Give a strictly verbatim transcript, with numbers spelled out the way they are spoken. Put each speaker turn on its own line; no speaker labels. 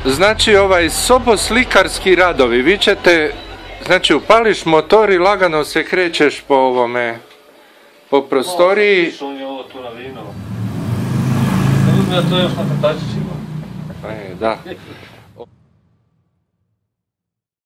Znači ovaj soboslikarski radovi, vi ćete, znači upališ motor i lagano se krećeš po ovome, po prostoriji.
Išao mi je ovo tu na vino. Ne uzme to još na katačićima.
E, da.